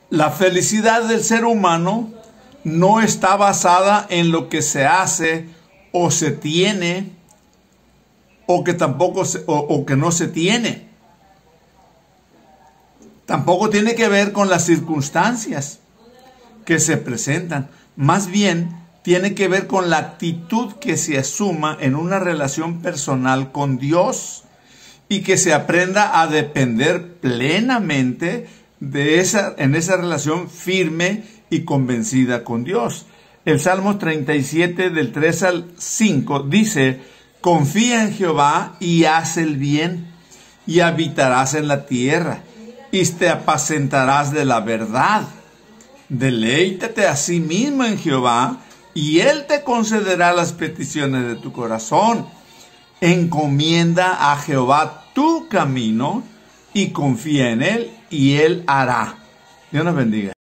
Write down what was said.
La felicidad del ser humano no está basada en lo que se hace o se tiene o que tampoco o que no se tiene. Tampoco tiene que ver con las circunstancias que se presentan. Más bien, tiene que ver con la actitud que se asuma en una relación personal con Dios y que se aprenda a depender plenamente en esa relación firme y convencida con Dios. El Salmo 37 del 3 al 5 dice: confía en Jehová y haz el bien, y habitarás en la tierra, y te apacentarás de la verdad. Deleítate a sí mismo en Jehová, y Él te concederá las peticiones de tu corazón. Encomienda a Jehová tu camino, y confía en Él, y Él hará. Dios nos bendiga.